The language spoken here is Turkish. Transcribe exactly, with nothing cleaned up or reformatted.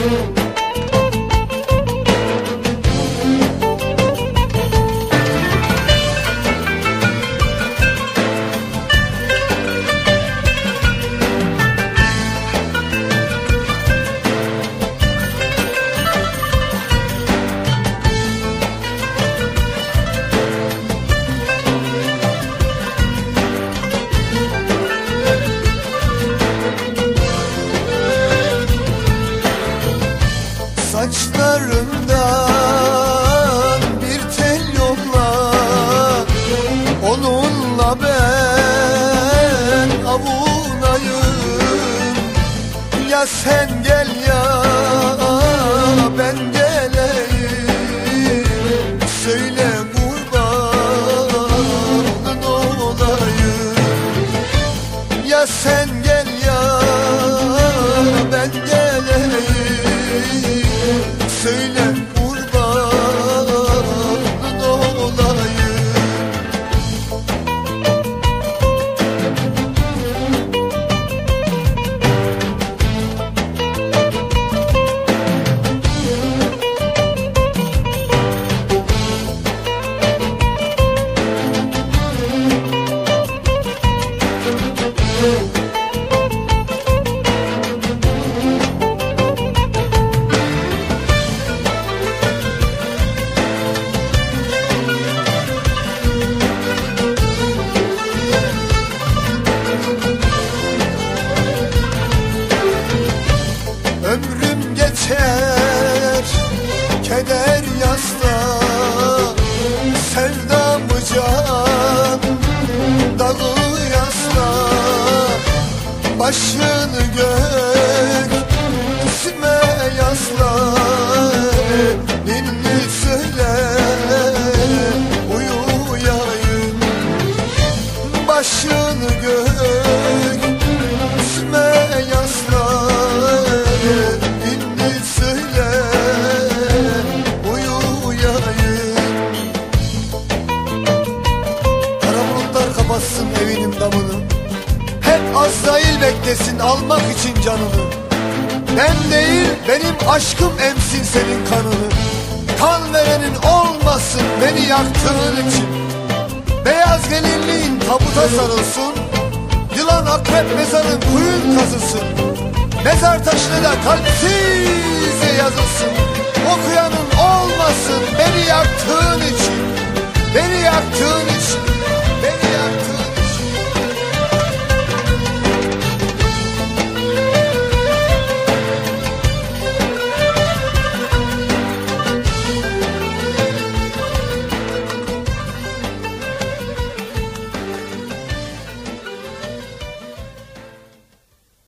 Saçlarından bir tel yolla, onunla ben avunayım. Ya sen gel ya ben geleyim, söyle kurbanın olayım. Ya sen gel ya ben geleyim, söyle kurbanın olayım. Ömrüm geçer keder yasta, sevdamı can dalı yasta. Başını göğsüme yasla, ninni söyle uyuyayım. Başını göğsüme yasla, ninni söyle uyuyayım. Kara bulutlar kapatsın evinin damını, hep Azrail beklesin almak için canını. Ben değil benim aşkım emsin senin kanını. Kan verenin olmasın beni yaktığın için. Beyaz gelinliğin tabuta sarılsın, yılan akrep mezarın kuyun kazısın. Mezar taşına da kalpsizce yazılsın. Okuyanın olmasın beni yaktığın için, beni yaktığın için.